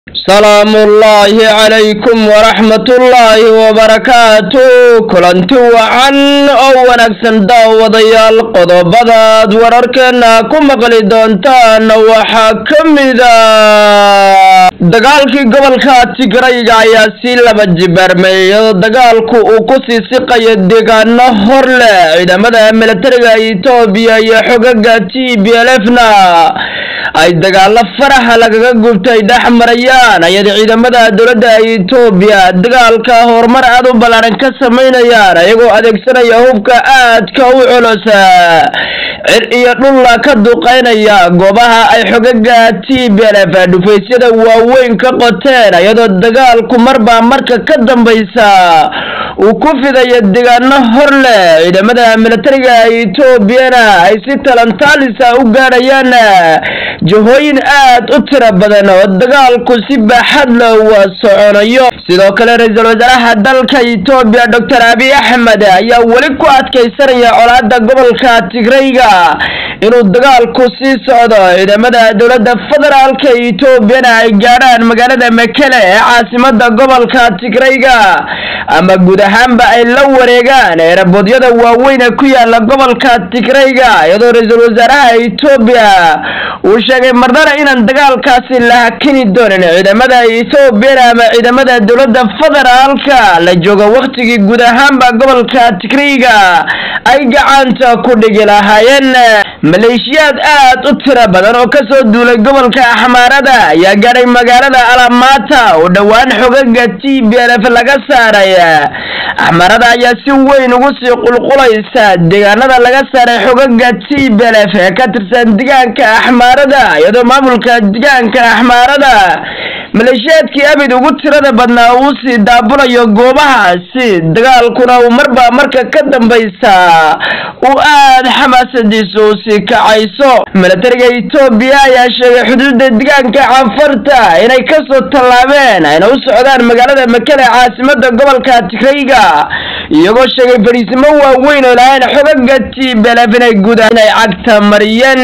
سلام الله عليكم ورحمة الله وبركاته كلنتي وعن أو ونكسن داوديال قضبضاد وراركنا كما قلي دونتان وحاكم ذا dagaalkii gobolka Tigray ayaa si laba jibarmay dagaalku uu ku sii siqay deegaano hor leh ciidamada militariga Itoobiya iyo xogaga TPLF-na ay dagaal faraha lagaga gubtay dhaxmarayaan ayada ciidamada dawladda Itoobiya dagaalka horumar aad u balaaran ka sameynayaan ayagoo adeegsanaya hubka aadka u culus iyo dhul ka duqeynaya goobaha ay xogaga TPLF dhufaysyada waaweyn ka qoteen ayadoo dagaalku marba marka ka dambaysa uu ku fiday deegaano hor leh ciidamada militariga Itoobiyana ay si talantaalisa u gaarayaan jihooyin aad u tiro badan oo dagaalku si baaxad leh u soconayo sidoo kale ra'iisul wasaaraha dalka Itoobiya Dr. Abiy Ahmed ayaa wali ku adkaysanaya colaadda gobolka Tigrayga inuu dagaalku sii socdo ciidamada dawladda federaalka Itoobiyana ay gaaraan magaalada Mekele ee caasimadda gobolka Tigrayga ama guud ahaanba ay la wareegaan erabodyada waaweyn ku yaala gobolka Tigrayga iyadoo ra'iisul wasaaraha Itoobiya uu sheegay marnana inaan dagaalkaasi la hakini doonin ciidamada Itoobiya ama ciidamada dawladda federaalka la jooga waqtigii guud ahaanba gobolka Tigrayga ay gacanta ku dhigi lahaayeen maleeshiyad aad u tiro badan oo ka soo duulay gobolka Axmaarada ayaa gaaray magaalada Alamata oo dhawaan xogaga TPLF laga saaray Axmaarada ayaa si weyn ugu sii qulqulaysa deegaanada laga saaray xogaga TPLF ee ka tirsan deegaanka Axmaarada iyadoo maamulka deegaanka Axmaarada maleeshiyadkii abid ugu tirada badnaa uu sii daabulayo goobahaasi dagaalkuna uu marba marka ka dambaysa uu aad xamaasadiisu sii kacayso militariga Itoobiya ayaa sheegay xuduudda deegaanka Cafarta inay ka soo tallaabeen ayna u socdaan magaalada Mekele caasimadda gobolka Tigrayga iyagoo sheegay fariisimo waaweyn oo lahayn xogaga TPLF inay guudaan inay cagta mariyeen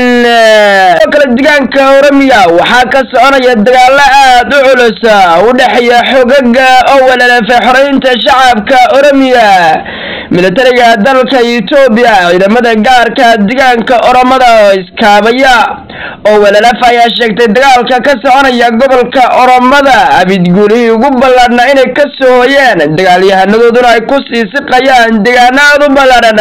kala deegaanka Oromiya waxaa ka soconaya dagaalo aad u culus u dhaxeeya xogaga oo walaalaf xoreynta shacabka Oromiya militariga dalka Itoobiya ciidamada gaarka deegaanka Oromada oo iskaabaya oo walaalaf ayaa sheegtay dagaalka ka soconaya gobolka Oromada abid guurihii ugu ballaarna inay ka soo hoyeen dagaalyahanadooda ay ku sii siqayaan deegaanada u ballaaran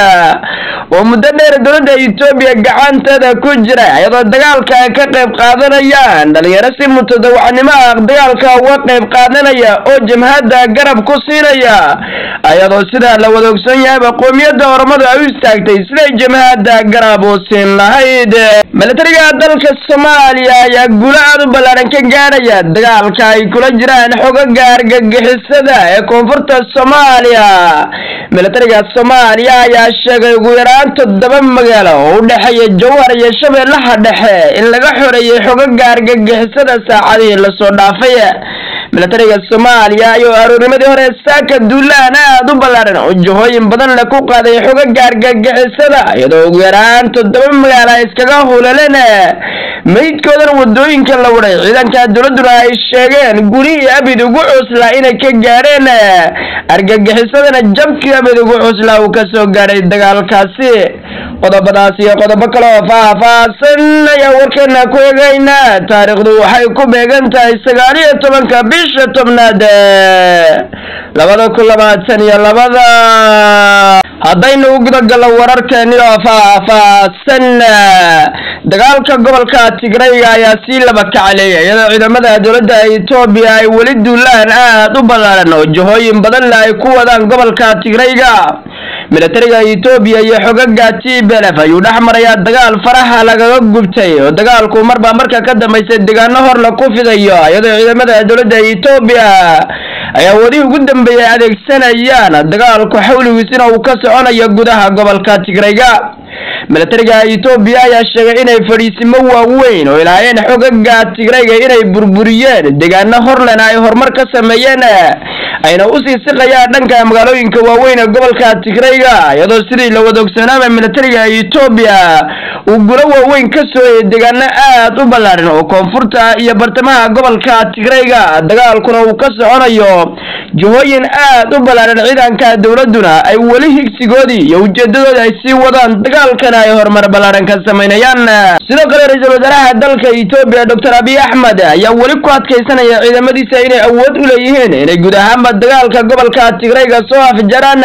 oo muddo dheer dawladda Itoobiya gacanteeda ku jira iyadoo dagaalka ka qayb qaadanayaan dhalinyaro si mutadawacnimo ah dagaalka uga qayb qaadanaya oo jamhadda garab ku siinaya ayadoo sida la wada ogsoon yahay qoomiyadda Oromada ay u istaagtay siday jamhadda garab u siin lahayd militariga dalka Soomaaliya ayaa guulo aad u ballaaran ka gaaraya dagaalka ay kula jiraan xogaga argagixisada ee koonfurta Soomaaliya militariga Soomaaliya ayaa sheegay ugu yaraan 7 magaalo oo u dhaxeeya Jowhar iyo Shabeellaha Dhexe in laga xoreeyay xogaga argagixisada saacadihii la soo dhaafay militariga Soomaaliya ayaa aroorimadii hore saaka duulaan aad u ballaaran oo jihooyin badan la ku qaaday xogaga argagixisada iyadoo ugu yaraan 7 magaalo iskaga hulaleen meydkoodan wadooyinka la waday ciidanka dawladdu ay sheegeen gurihii abid ugu cusla inay ka gaareen argagixisadana jabkii abid ugu cusla uu ka soo gaaray dagaalkaasi qodobadaas iyo qodobo kale oo faahfaahsan ayaa warkeena ku eegayna taariikhdu waxay ku beegan tahay 19 bisha 10aad 2022 haddaynu u gudagalo wararkeeni oo faahfaahsan dagaalka gobolka Tigrayga ayaa si laba kacleeyay iyadoo ciidamada dawladda Itoobiya ay wali duulaan aad u ballaaran oo jihooyin badan ay ku wadaan gobolka Tigrayga militariga Itoobiya iyo xogaga TPLF ayuu dhaxmaraya dagaal faraha lagaga gubtay oo dagaalku marba marka ka dambaysa deegaano hor la ku fidayo iyadoo ciidamada dawladda Itoobiya ayaa wadi ugu dambeeyay adeegsanayaan dagaalku xawligiisina uu ka soconayo gudaha gobolka Tigrayga militariga Itoobiya ayaa sheegay inay fadhiisimo waaweyn oo ilaayeen xogaga Tigrayga inay burburiyeen deegaano horlena ay horumar ka sameeyeen ayna u sii siqayaan dhanka magaalooyinka waaweyn ee gobolka Tigrayga iyadoo sidii la wada ogsoonaa militariga Itoobiya uu gulo waaweyn ka soo deegaano aad u ballaaran oo koonfurta iyo bartamaha gobolka Tigrayga dagaalkuna uu ka soconayo jihooyin aad u ballaaran ciidanka dawladuna ay wali higsigoodii iyo ujeedadooda ay sii wadaan dagaalkana ay horumar ballaaran ka sameynayaan sidoo kale ra'iisul wasaaraha dalka Itoobiya Dr. Abiy Ahmed ayaa wali ku adkaysanaya ciidamadiisa inay awood u leeyihiin inay guud ahaanba dagaalka gobolka Tigrayga soo afjaraan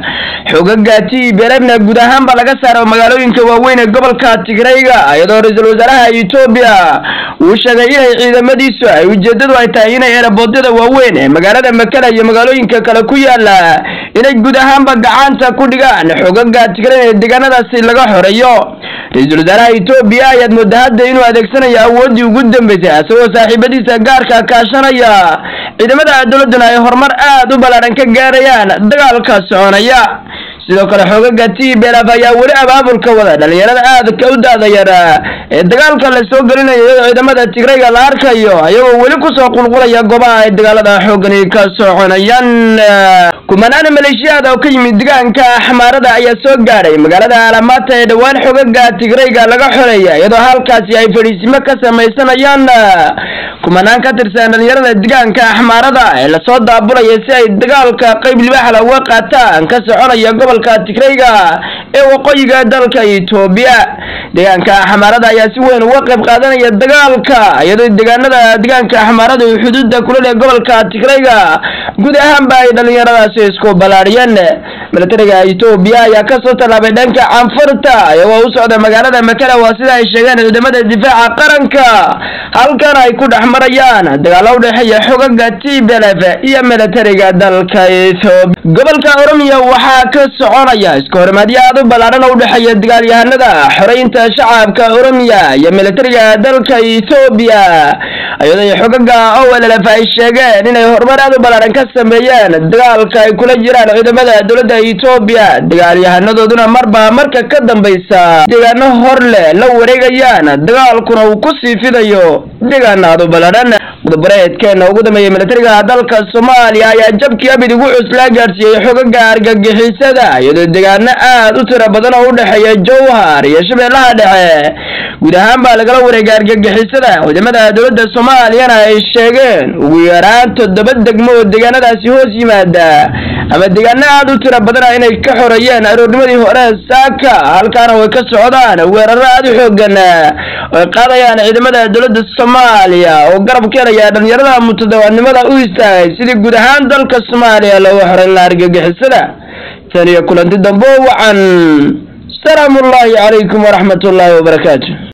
xogaga TPLFna guud ahaanba laga saaro magaalooyinka waaweyn ee gobolka Tigrayga iyadoo ra'iisul wasaaraha Itoobiya uu sheegay inay ciidamadiisu ay ujeedadu ay tahay inay eraboodada waaweyn ee magaalada Makala iyo magaalooyinka kale ku yaala inay guud ahaanba gacanta ku dhigaan xogaga Tigrayga ee deegaanadaasi laga xoreeyo ra'iisul wasaaraha Itoobiya ayaa mudahada inuu adeegsanayo awoodii ugu dambeysay asagoo saaxiibadiisa gaarka kaashanaya ciidamada dawladuna ay horumar aad u ballaaran ka gaarayaan dagaalka soconaya sidoo kale xogaga TPLF ayaa wali abaabulka wada dhalinyarada aad ka u daadayara ee dagaalka la soo gelinayo ciidamada Tigrayga la arkayo ayagoo wali ku soo qulqulaya goobaha ay dagaalada xoogani ka soconayaan kumanaan maleeshiyada oo ka yimid deegaanka Axmaarada ayaa soo gaaray magaalada Alamaata ee dhawaan xogaga Tigrayga laga xoreeyay iyadoo halkaasi ay fadhiisimo ka samaysanayaan kumanaan ka tirsan dhalinyarada deegaanka Axmaarada ee la soo daabulay si ay dagaalka qayb libaax la uga qaataan ka soconaya gobolka Tigrayga ee waqooyiga dalka Itoobiya deegaanka Axmaarada ayaa si weyn uga qayb qaadanaya dagaalka iyadoo deegaanka Axmaarada uu xuduudda kula leh gobolka Tigrayga guud ahaanba ay dhalinyaradaasi isku balaariyeen militariga Itoobiya ayaa ka soo talaabay dhanka Canfarta iyagoo u socda magaalada Makala waa sida ay sheegeen ciidamada difaaca qaranka halkan ay ku dhaxmarayaan dagaal u dhaxeeya xogaga TPLF iyo militariga dalka Itoobiya gobolka Oromiya waxaa ka soconaya isku hormaadyo aad u ballaaran oo u dhaxeeya dagaalyahanada xoreynta shacabka Oromiya iyo militariga dalka Itoobiya ayadoo xogaga OLF ay sheegeen inay horumar aad u ballaaran ka sameeyeen dagaalka ay kula jiraan ciidamada dawladda Itoobiya dagaalyahanaduna marka ka dambaysa deegaano horle la wareegayaan dagaalkuna uu ku sii fidayo deegaanada ballaaran gudbareedkeena ugu dambeeyay militariga dalka Soomaaliya ayaa jabkii abid ugu cusla gaarsiiyay xogaga argagixisada iyadoo deegaano aad u tiro badan oo u dhaxeeya Jowhar iyo Shabeellaha Dhexe guud ahaan baa lagala wareegay argagixisada ciidamada dawladda Soomaaliya ay sheegeen ugu yaraan 7 degmo oo deegaanadaasi hoos yimaada ama deegaano aad u tiro badan inay ka xoreeyeen aroornimadii hore saaka halkaana way ka socdaan weeraro aad u xoogan oo qaadayaan ciidamada dawladda Soomaaliya oo garab ka helaya dhalinyarada mutadawacnimada u istaagay sidii guud ahaan dalka Soomaaliya loo xoreyn lahaa argagixisada tani kulanti dambo wacan salaamu alaykum wa rahmatullahi wa barakatuh.